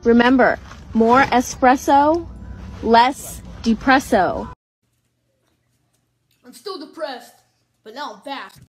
Remember, more espresso, less depresso. I'm still depressed, but now I'm fast.